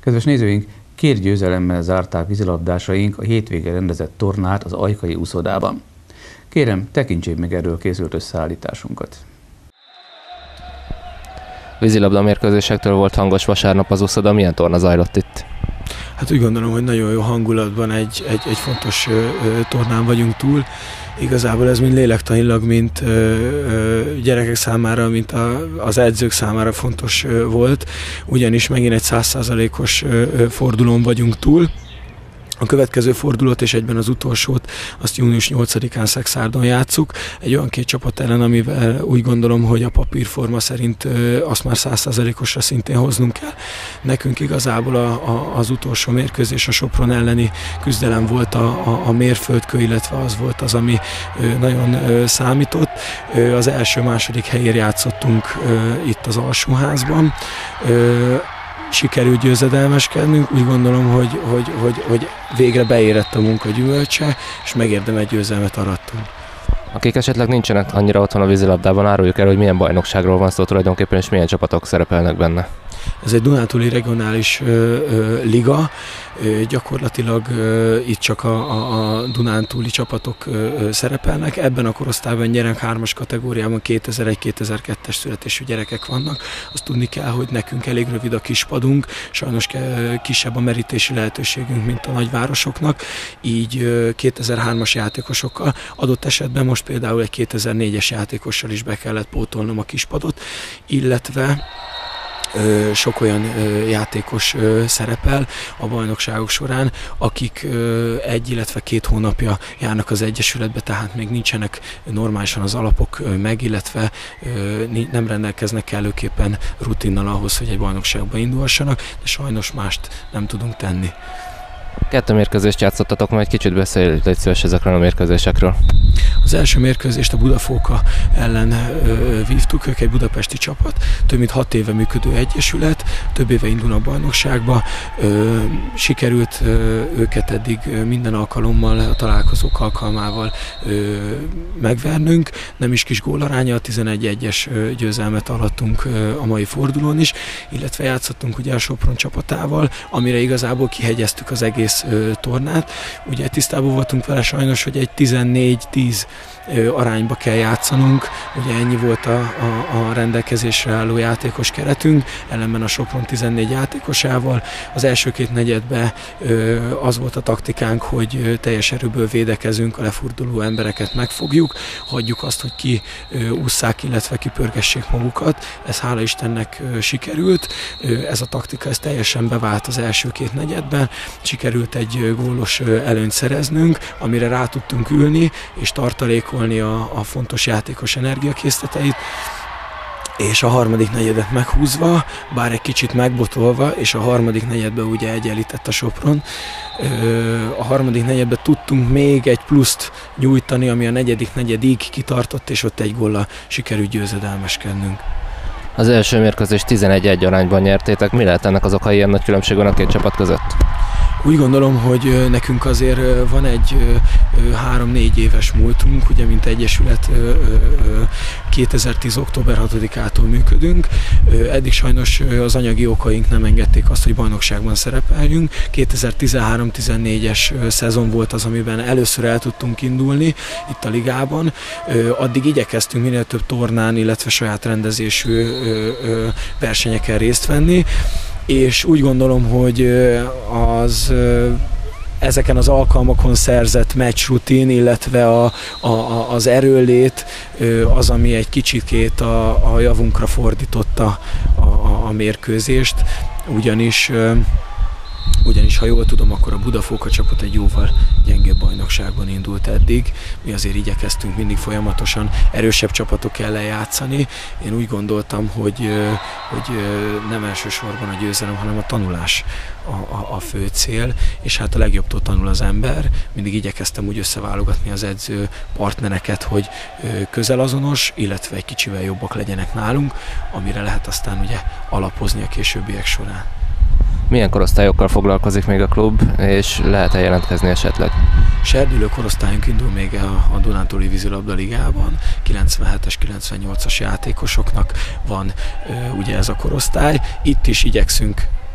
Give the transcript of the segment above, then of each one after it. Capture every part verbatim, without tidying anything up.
Kedves nézőink, két győzelemmel zárták vízilabdásaink a hétvége rendezett tornát az ajkai úszodában. Kérem, tekintsék meg erről készült összeállításunkat. Vízilabda mérkőzésektől volt hangos vasárnap az úszoda, milyen torna zajlott itt? Hát úgy gondolom, hogy nagyon jó hangulatban egy, egy, egy fontos ö, ö, tornán vagyunk túl. Igazából ez mind lélektanilag, mint ö, ö, gyerekek számára, mint a, az edzők számára fontos ö, volt, ugyanis megint egy száz százalékos fordulón vagyunk túl. A következő fordulót és egyben az utolsót azt június nyolcadikán Szexárdon játsszuk. Egy olyan két csapat ellen, amivel úgy gondolom, hogy a papírforma szerint azt már száz százalékosra szintén hoznunk kell. Nekünk igazából a, a, az utolsó mérkőzés, a Sopron elleni küzdelem volt a, a, a mérföldkő, illetve az volt az, ami nagyon számított. Az első-második helyért játszottunk itt az Alsóházban. Sikerült győzedelmeskednünk, úgy gondolom, hogy, hogy, hogy, hogy végre beérett a munka gyümölcse, és megérdemelt győzelmet arattunk. Akik esetleg nincsenek annyira otthon a vízilabdában, áruljuk el, hogy milyen bajnokságról van szó tulajdonképpen, és milyen csapatok szerepelnek benne. Ez egy dunántúli regionális ö, ö, liga, ö, gyakorlatilag ö, itt csak a, a, a dunántúli csapatok ö, ö, szerepelnek. Ebben a korosztályban gyerek hármas kategóriában kétezer-egy kétezer-kettes születésű gyerekek vannak. Azt tudni kell, hogy nekünk elég rövid a kispadunk, sajnos kisebb a merítési lehetőségünk, mint a nagyvárosoknak, így ö, kétezer-hármas játékosokkal, adott esetben most például egy kétezer-négyes játékossal is be kellett pótolnom a kispadot, illetve sok olyan játékos szerepel a bajnokságok során, akik egy, illetve két hónapja járnak az egyesületbe, tehát még nincsenek normálisan az alapok meg, illetve nem rendelkeznek kellőképpen rutinnal ahhoz, hogy egy bajnokságba indulhassanak, de sajnos mást nem tudunk tenni. Kettő mérkőzést játszottatok, majd kicsit beszélj, légy szíves ezekről a mérkőzésekről. Az első mérkőzést a Budafóka ellen ö, vívtuk, ők egy budapesti csapat, több mint hat éve működő egyesület, több éve indulnak a bajnokságba, ö, sikerült ö, őket eddig minden alkalommal, a találkozók alkalmával ö, megvernünk, nem is kis gólaránya, a tizenegy egyes győzelmet arattunk ö, a mai fordulón is, illetve játszottunk ugye a Sopron csapatával, amire igazából kihegyeztük az egész ö, tornát. Ugye tisztában voltunk vele sajnos, hogy egy tizennégy tíz arányba kell játszanunk, ugye ennyi volt a, a, a rendelkezésre álló játékos keretünk, ellenben a Sopron tizennégy játékosával. Az első két negyedben az volt a taktikánk, hogy teljes erőből védekezünk, a leforduló embereket megfogjuk, hagyjuk azt, hogy ki ússzák, illetve kipörgessék magukat. Ez hála Istennek sikerült. Ez a taktika ez teljesen bevált az első két negyedben. Sikerült egy gólos előnyt szereznünk, amire rá tudtunk ülni, és tartalékolni A, a fontos játékos energiakészleteit, és a harmadik negyedet meghúzva, bár egy kicsit megbotolva, és a harmadik negyedben ugye egyenlített a Sopron. A harmadik negyedben tudtunk még egy pluszt nyújtani, ami a negyedik negyedig kitartott, és ott egy góllal sikerült győzedelmeskednünk. Az első mérkőzést tizenegy egy arányban nyertétek, mi lehet ennek az oka, ilyen nagy különbség van a két csapat között? Úgy gondolom, hogy nekünk azért van egy három-négy éves múltunk, ugye mint egyesület kétezer-tíz október hatodikától működünk. Eddig sajnos az anyagi okaink nem engedték azt, hogy bajnokságban szerepeljünk. kétezer-tizenhárom tizennégyes szezon volt az, amiben először el tudtunk indulni itt a ligában. Addig igyekeztünk minél több tornán, illetve saját rendezésű versenyeken részt venni, és úgy gondolom, hogy az ezeken az alkalmakon szerzett meccsrutin, illetve a, a, az erőlét az, ami egy kicsikét a, a javunkra fordította a, a, a mérkőzést, ugyanis Ugyanis, ha jól tudom, akkor a Budafóka csapat egy jóval gyengébb bajnokságban indult eddig. Mi azért igyekeztünk mindig folyamatosan erősebb csapatok ellen játszani. Én úgy gondoltam, hogy, hogy nem elsősorban a győzelem, hanem a tanulás a, a, a fő cél, és hát a legjobbtól tanul az ember. Mindig igyekeztem úgy összeválogatni az edző partnereket, hogy közelazonos, illetve egy kicsivel jobbak legyenek nálunk, amire lehet aztán ugye alapozni a későbbiek során. Milyen korosztályokkal foglalkozik még a klub, és lehet-e jelentkezni esetleg? Serdülő korosztályunk indul még a, a Dunántúli Vízilabda Ligában, kilencvenhetes, kilencvennyolcas játékosoknak van e, ugye ez a korosztály. Itt is igyekszünk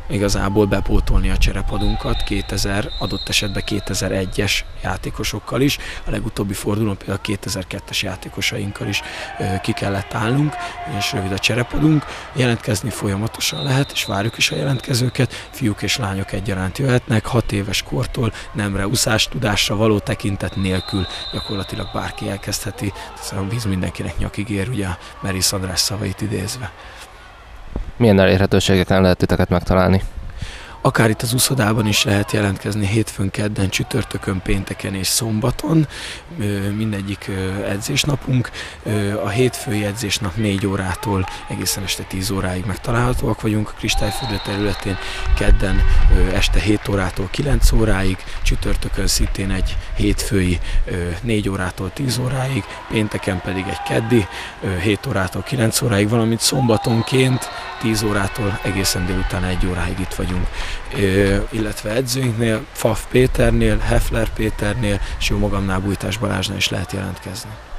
igazából bepótolni a cserepadunkat kétezer, adott esetben kétezer-egyes játékosokkal is. A legutóbbi fordulón például a kétezer-kettes játékosainkkal is ki kellett állnunk, és rövid a cserepadunk. Jelentkezni folyamatosan lehet, és várjuk is a jelentkezőket. Fiúk és lányok egyaránt jöhetnek, hat éves kortól nemre, úszás tudásra való tekintet nélkül gyakorlatilag bárki elkezdheti. A víz mindenkinek nyakig ér, ugye Merész András szavait idézve. Milyen elérhetőségeken lehet titeket megtalálni? Akár itt az úszodában is lehet jelentkezni hétfőn, kedden, csütörtökön, pénteken és szombaton. Mindegyik edzésnapunk. A hétfői edzésnap négy órától egészen este tíz óráig megtalálhatóak vagyunk a Kristályfürdő területén. Kedden este hét órától kilenc óráig, csütörtökön szintén egy hétfői négy órától tíz óráig, pénteken pedig egy keddi hét órától kilenc óráig, valamint szombatonként tíz órától egészen délután egy óráig itt vagyunk. Ö, illetve edzőinknél, Pfaff Péternél, Heffler Péternél és jó magamnál Bújtás Balázsnál is lehet jelentkezni.